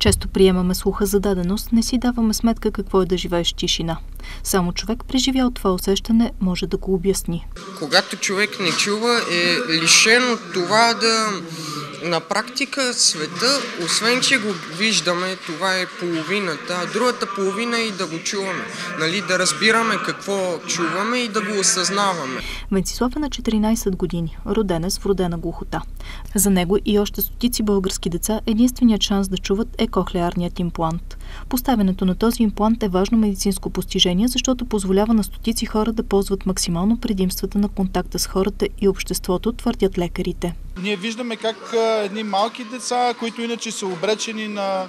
Често приемаме слуха за даденост, не си даваме сметка какво е да живееш в тишина. Само човек, преживял това усещане, може да го обясни. Когато човек не чува, е лишен от това да на практика света, освен че го виждаме, това е половината, а другата половина е и да го чуваме. Да разбираме какво чуваме и да го осъзнаваме. Венцислав е на 14 години, роден е с вродена глухота. За него и още стотици български деца единственият шанс да чуват е кохлеарният имплант. Поставянето на този имплант е важно медицинско постижение, защото позволява на стотици хора да ползват максимално предимствата на контакта с хората и обществото, твърдят лекарите. Ние виждаме как едни малки деца, които иначе са обречени на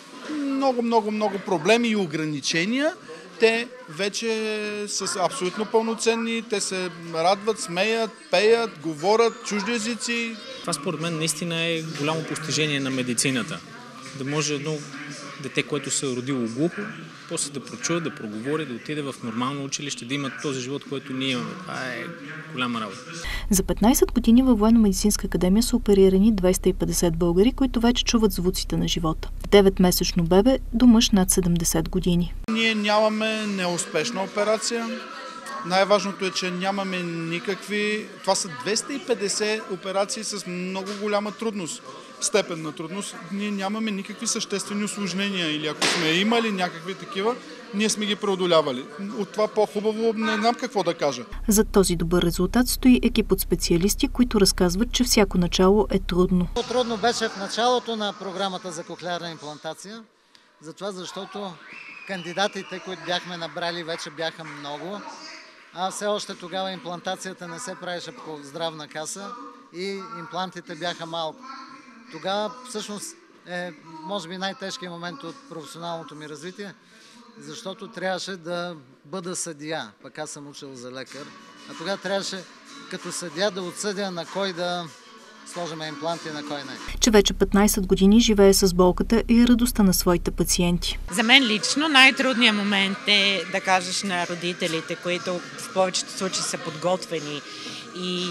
много проблеми и ограничения, те вече са абсолютно пълноценни, те се радват, смеят, пеят, говорят чужди езици. Това според мен наистина е голямо постижение на медицината. Да може едно дете, което се е родило глухо, после да прочуе, да проговори, да отиде в нормално училище, да има този живот, който ние имаме. Това е голяма работа. За 15 години във Военно-медицинска академия са оперирани 250 българи, които вече чуват звуците на живота. 9-месечно бебе до мъж над 70 години. Ние нямаме неуспешна операция. Най-важното е, че нямаме никакви... Това са 250 операции с много голяма трудност, степен на трудност. Ние нямаме никакви съществени усложнения или ако сме имали някакви такива, ние сме ги преодолявали. От това по-хубаво не знам какво да кажа. За този добър резултат стои екип от специалисти, които разказват, че всяко начало е трудно. Трудно беше в началото на програмата за кохлеарна имплантация, защото кандидатите, които бяхме набрали, вече бяха много. А все още тогава имплантацията не се правеше по здравна каса и имплантите бяха малко. Тогава всъщност е може би най-тежкият момент от професионалното ми развитие, защото трябваше да бъда съдия, пък аз съм учил за лекар, а тогава трябваше като съдия да отсъдя на кой да сложим импланти, на кой не. Че вече 15 години живее с болката и радостта на своите пациенти. За мен лично най-трудният момент е да кажеш на родителите, които в повечето случаи са подготвени и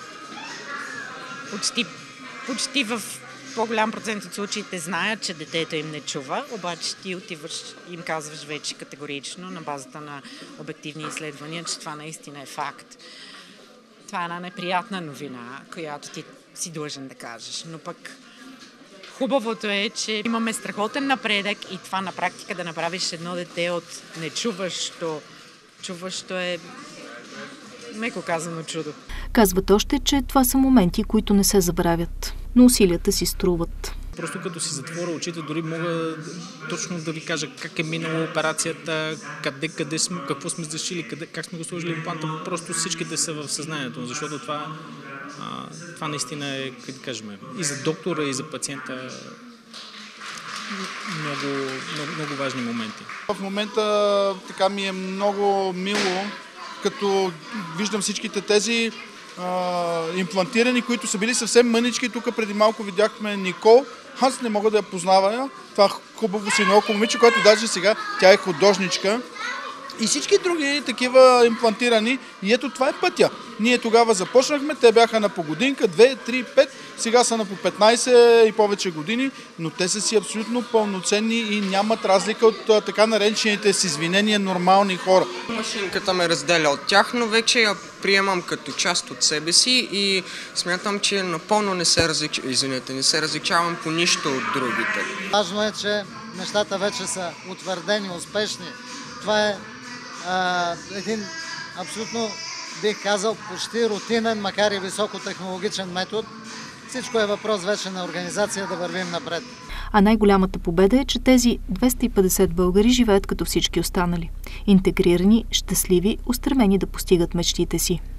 почти в по-голям процент от случаите знаят, че детето им не чува, обаче ти отиваш и им казваш вече категорично на базата на обективни изследвания, че това наистина е факт. Това е една неприятна новина, която ти си длъжен да кажеш, но пък хубавото е, че имаме страхотен напредък и това на практика да направиш едно дете от нечуващо, чуващо е меко казано чудо. Казват още, че това са моменти, които не се забравят, но усилията си струват. Просто като си затворя очите, дори мога точно да ви кажа как е минала операцията, къде сме, какво сме зашили, как сме го сложили импланта. Просто всичките са в съзнанието, защото това наистина е, как да кажем, и за доктора, и за пациента много важни моменти. В момента така ми е много мило, като виждам всичките тези имплантирани, които са били съвсем мънички. Тук преди малко видяхме Никол. Аз не мога да я познавая. Това хубаво синьоко момиче, което даже сега тя е художничка. И всички други такива имплантирани. И ето това е пътя. Ние тогава започнахме, те бяха на по годинка, 2, 3, 5, сега са на по 15 и повече години, но те са си абсолютно пълноценни и нямат разлика от така наречените с извинения нормални хора. Машинката ме разделя от тях, но вече я приемам като част от себе си и смятам, че напълно не се различавам по нищо от другите. Важно е, че нещата вече са утвърдени, успешни. Това е един абсолютно, бих казал, почти рутинен, макар и високотехнологичен метод. Всичко е въпрос вече на организация да вървим напред. А най-голямата победа е, че тези 250 българи живеят като всички останали. Интегрирани, щастливи, устремени да постигат мечтите си.